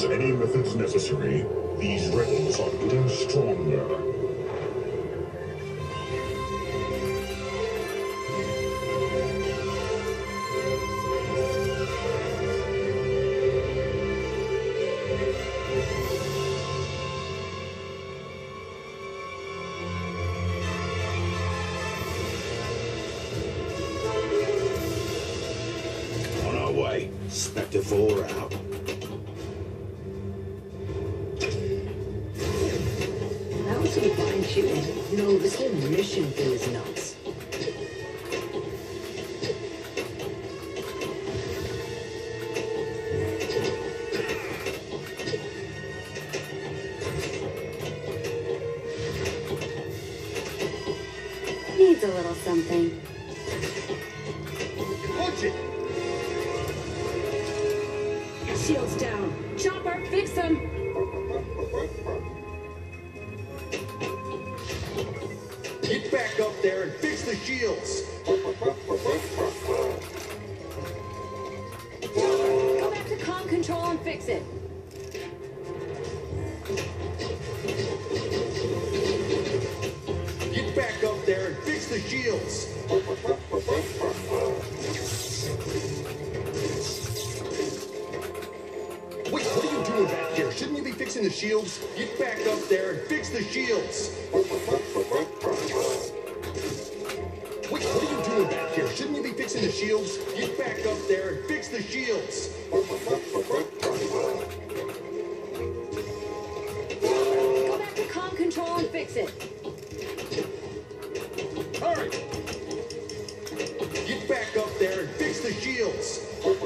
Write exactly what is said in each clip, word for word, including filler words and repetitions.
Use any methods necessary. These rebels are getting stronger. On our way. Spectre four out. That was some fine shooting. No, this whole mission thing is nuts. Needs a little something. Watch it! Shields down. Chopper, fix them. Get back up there and fix the shields! Go back to comm control and fix it. Get back up there and fix the shields! Wait, what are you doing back here? Shouldn't you be fixing the shields? Get back up there and fix the shields! Wait, what are you doing back here? Shouldn't you be fixing the shields? Get back up there and fix the shields! Go back to comm control and fix it. Hurry! Get back up there and fix the shields!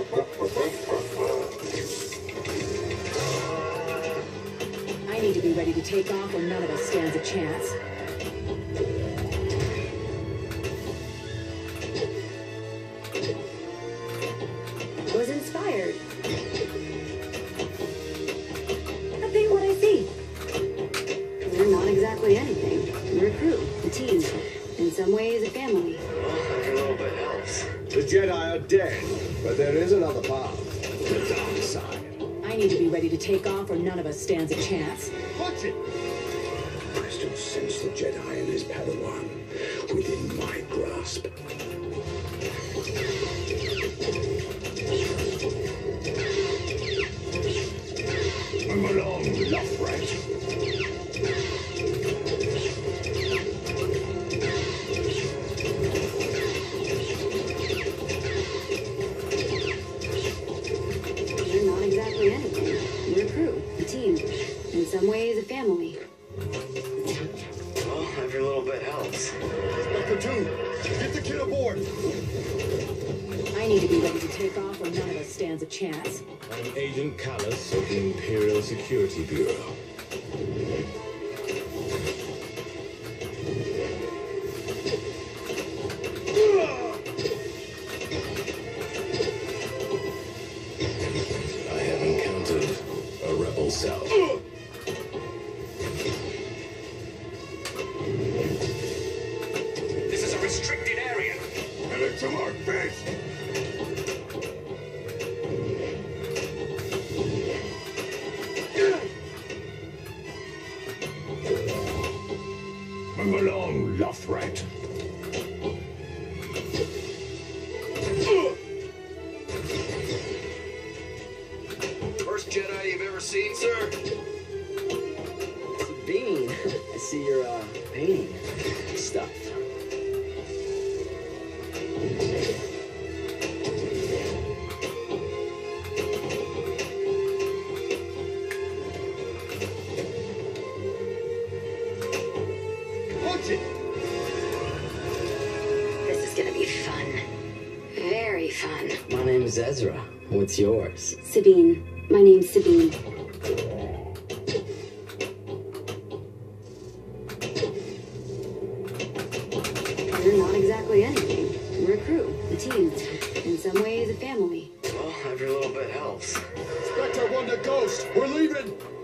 I need to be ready to take off or none of us stands a chance. I was inspired. I think what I see. We're not exactly anything. We're a crew, a team. In some ways, a family. Every little bit helps. The Jedi are dead, but there is another path. The dark side. I need to be ready to take off or none of us stands a chance. Punch it! I still sense the Jedi and his Padawan within my grasp. Move along, Lothrat. We're not exactly anything. We're a crew, a team. In some ways, a family. Well, every little bit helps. Spectre two, get the kid aboard! I need to be ready to take off or none of us stands a chance. I'm Agent Callus of the Imperial Security Bureau. I have encountered a rebel cell. This is a restricted area. Headed to our base! Move along, Lothrat. First Jedi you've ever seen, sir? Bean, I see you're uh, painting stuff. Punch it! This is gonna be fun. Very fun. My name's Ezra. What's yours? Sabine. My name's Sabine. We're not exactly anything. We're a crew, a team. In some ways, a family. Well, every little bit helps. Spectre one to Ghost, we're leaving!